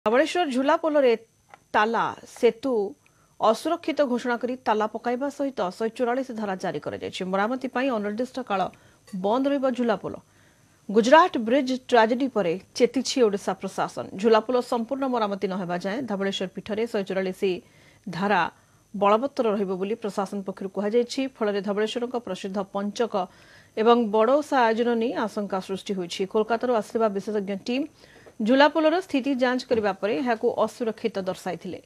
धवलेश्वर झुला पोल ताला सेतु असुरक्षित घोषणा करी ताला पकाइबा सहित 144 धारा जारी कर मरामती अनिर्दिष्ट काल बंद रहिबो झुला पोल। गुजरात ब्रिज ट्राजेडी पर चेती ओडिशा प्रशासन। झुलापोल संपूर्ण मरामती न हेबा जाए धवलेश्वर पीठ में 144 धारा बलवत्तर रहिबो बोली प्रशासन पक्षरु कहुଯାଇଛି। फल धवलेश्वर प्रसिद्ध पंचक एवं बड़ोसा आयोजन नहीं आशंका सृष्टि होइछि। कोलकाता आसिबा विशेषज्ञ टीम झुलापोलर स्थिति जांच करबा परे एहाकु असुरक्षित दर्शाइथिले।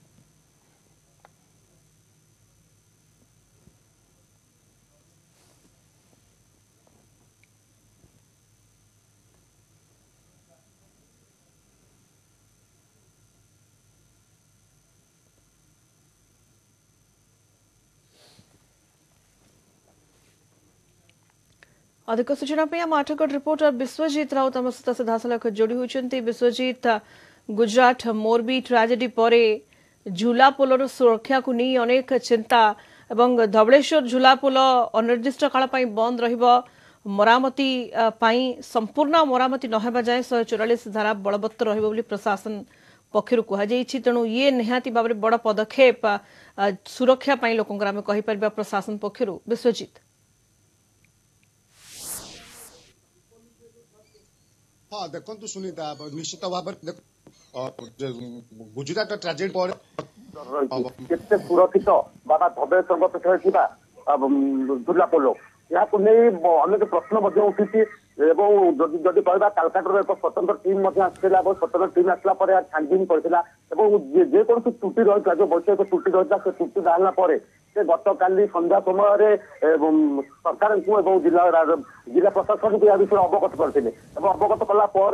अधिक सूचना आम आठगढ़ रिपोर्टर विश्वजीत राउत आम सहित सीधासलख जोड़ी होती। विश्वजीत, गुजरात मोरबी ट्राजेडी पर झुला पोलर सुरक्षा को नहीं अनेक चिंता एवं धवलेश्वर झुला पोल अनिर्दिष्ट काल बंद रहिबो मरामती संपूर्ण मरामती नहेबा जाए 144 धारा बलवत्तर रहिबो बोली प्रशासन पक्षरु कहुଯାଇଛି। तेणु ये निहाती भाव में बड़ पदक्षेप सुरक्षा लोकंकर आम कहीपर प्रशासन पक्षरु। विश्वजीत, हाँ देखो सुनीता निश्चित भाव गुजरात ट्राजेडी पर सुरक्षित बाबा धवलेश्वर पीठ झुला पोल या अनेक प्रश्न उठी। जदि कहवा कालकाटार एक स्वतंत्र टीम आसाला स्वतंत्र टीम आसला छानबीन करता जेको त्रुटि रही जो वैषयिक त्रुटि रही से त्रुटि बाहर से गतकाली संध्या समय सरकार को जिला प्रशासन को विषय अवगत करते अवगत कलापर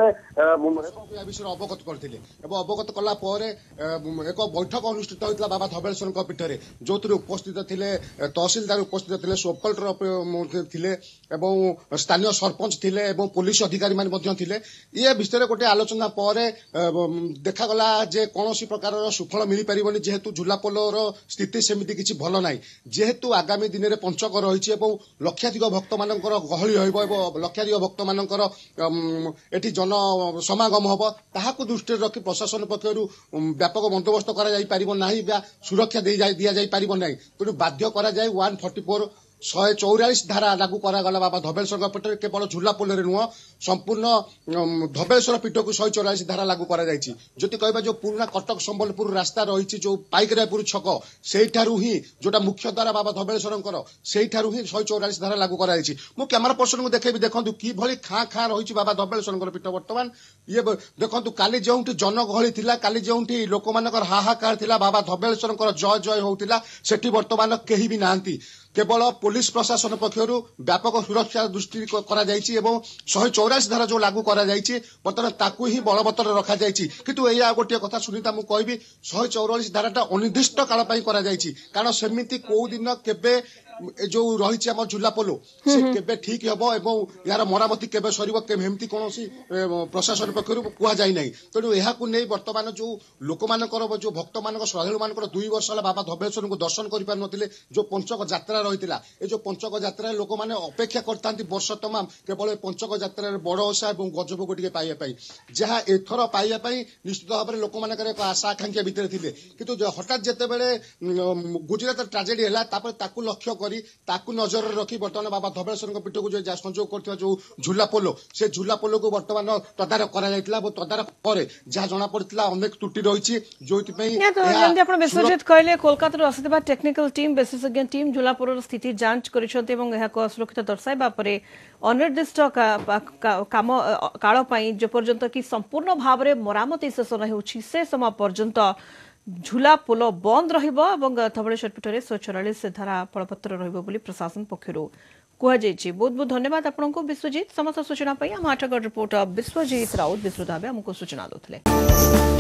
अवगत कलापर एक बैठक अनुष्ठित होता बाबा धवलेश्वर पीठ में जो उपस्थित थे तहसीलदार उपस्थित थे सब कलेक्टर थे स्थानीय सरपंच थे पुलिस अधिकारी थे। ये विषय गोटे आलोचना पर देखागला जे कौन प्रकार सुफल मिल पार जेहेतु झुलापोलर स्थिति सेमती किसी भल ना जेहेतु आगामी दिन में पंचक रही लक्षाधिक भक्त मान गहली लक्षाधिक भक्त मानकर एटी जन समागम हम ताहाकु दृष्टि रखी प्रशासन पक्षरु व्यापक बंदोबस्त करा सुरक्षा दि जाई पारिबो नाही। तेणु बाध्य करा जाए 144 144 धारा लागू करागला बाबा धवलेश्वर पीठ में केवल झुलापोल नुह संपूर्ण धवलेश्वर पीठ को 144 धारा लागू जदि कहबा जो पुराना कटक संबलपुर रास्ता रही जो पाइकरापुर छक से ही जोटा मुख्य द्वारा बाबा धवलेश्वर से ही 144 धारा लागू मु कैमरा पर्सन को देखेबी देखो कि खाँ खाँ रही बाबा धवलेश्वर पीठ बर्तमान ये देखो काली जो जनगहली थिला काली जो लोक मानकर हाहाकार थिला बाबा धवलेश्वर जय जय होता सेठी बर्तमान कहीं भी नांती केवल पुलिस प्रशासन पक्षरु व्यापक सुरक्षा दृष्टि करा 144 धारा जो लागू करा बर्तमान ताकू ही बलवत्तर रखा किंतु या गोटे कथा सुनीता मु कहबी 144 धाराटा अनिर्दिष्ट काल करा कारण सेमिति को दिन केबे जो रही आम झुलापोल से केबे ठीक हम एवं यार मरामती केबे सरीब केमती कौन प्रशासन पक्षर कहुई ना। तेणु यह बर्तमान जो लोक मानकर जो भक्त मान श्रद्धालु मान 2 वर्ष बाबा धवलेश्वर को दर्शन कर पार नथिले जो पंचक यात्रा रही है जो पंचक यात्रा लोक मैंने अपेक्षा करता वर्ष तमाम केवल पंचक यात्रा बड़ ओषा और गजभोग टे पाइबा जहाँ एथर पाइबा निश्चित भाव में लोक मान एक आशा आकांक्षा भितर थे कि हठात जिते गुजरात ट्राजेडी है लक्ष्य ताकू नजर रखी बर्तमान बाबा धवलेश्वर पीठ को जो संयोग कर जो झुलापोल से झुलापोल को बर्तमान तदारख कर तदारख पर जहाँ जना पड़ा अनेक त्रुटि रही जो विश्वजीत कहले कोलकाता आसुवा टेक्निकल टीम विशेषज्ञ टीम झुलापोलर स्थिति जांच कर सुरक्षित दर्शाइबा परे अनिर्दिष्ट काल जेपर्यंत कि संपूर्ण भाव में मरामती शेष न से समय पर्यंत झुला पोल बंद रहिबो एवं धवलेश्वर पीठ में 144 धारा बलवत्तर रहिबो बोली प्रशासन पक्षरु कहुଯାଇଛି। बहुत बहुत धन्यवाद आपको विश्वजीत। समस्त सूचना आम आठगढ़ रिपोर्टर विश्वजीत राउत विस्तृत भाव आमको सूचना देते।